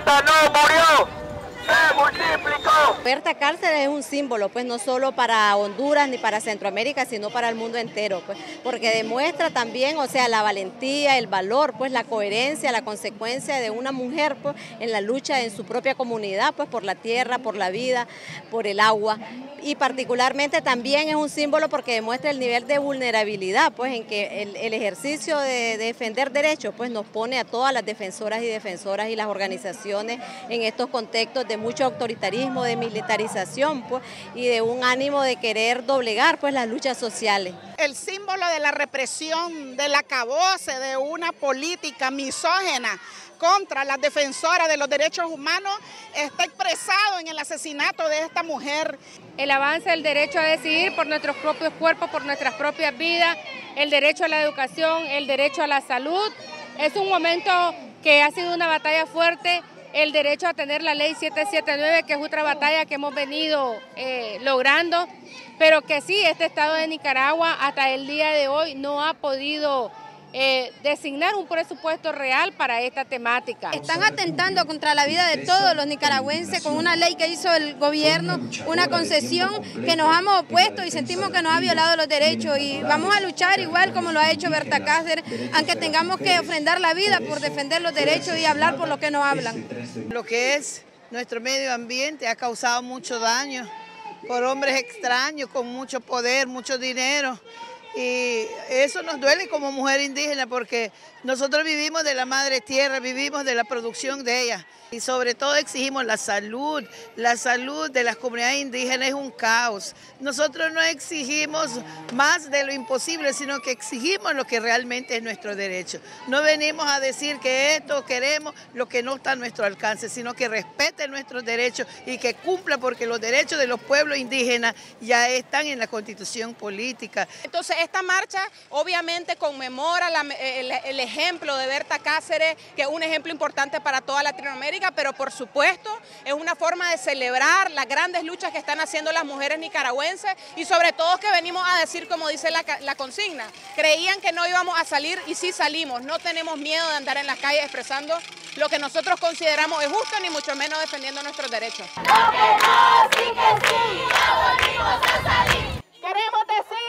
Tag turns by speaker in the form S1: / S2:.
S1: Berta no murió, se multiplicó.
S2: Berta Cáceres es un símbolo, pues no solo para Honduras ni para Centroamérica, sino para el mundo entero, pues, porque demuestra también, o sea, la valentía, el valor, pues la coherencia, la consecuencia de una mujer, pues, en la lucha en su propia comunidad, pues por la tierra, por la vida, por el agua. Y particularmente también es un símbolo porque demuestra el nivel de vulnerabilidad, pues en que el ejercicio de defender derechos, pues nos pone a todas las defensoras y las organizaciones en estos contextos de mucho autoritarismo, de militarización, pues, y de un ánimo de querer doblegar, pues, las luchas sociales.
S3: El símbolo de la represión, del acabose de una política misógina contra las defensoras de los derechos humanos está expresado en el asesinato de esta mujer.
S4: El avance del derecho a decidir por nuestros propios cuerpos, por nuestras propias vidas, el derecho a la educación, el derecho a la salud. Es un momento que ha sido una batalla fuerte, el derecho a tener la ley 779, que es otra batalla que hemos venido logrando, pero que sí, este estado de Nicaragua hasta el día de hoy no ha podido designar un presupuesto real para esta temática.
S5: Están atentando contra la vida de todos los nicaragüenses con una ley que hizo el gobierno, una concesión que nos hemos opuesto y sentimos que nos ha violado los derechos, y vamos a luchar igual como lo ha hecho Berta Cáceres, aunque tengamos que ofrendar la vida por defender los derechos y hablar por lo que nos hablan.
S6: Lo que es nuestro medio ambiente ha causado mucho daño por hombres extraños con mucho poder, mucho dinero. Y eso nos duele como mujer indígena porque nosotros vivimos de la madre tierra, vivimos de la producción de ella y sobre todo exigimos la salud de las comunidades indígenas es un caos. Nosotros no exigimos más de lo imposible, sino que exigimos lo que realmente es nuestro derecho. No venimos a decir que esto queremos, lo que no está a nuestro alcance, sino que respeten nuestros derechos y que cumpla, porque los derechos de los pueblos indígenas ya están en la Constitución política.
S3: Entonces esta marcha obviamente conmemora el ejemplo de Berta Cáceres, que es un ejemplo importante para toda Latinoamérica, pero por supuesto es una forma de celebrar las grandes luchas que están haciendo las mujeres nicaragüenses y sobre todo que venimos a decir, como dice la consigna, creían que no íbamos a salir y sí salimos, no tenemos miedo de andar en las calles expresando lo que nosotros consideramos es justo, ni mucho menos defendiendo nuestros derechos.
S1: No, que no, sí que sí, ya volvimos a salir.
S3: Queremos decir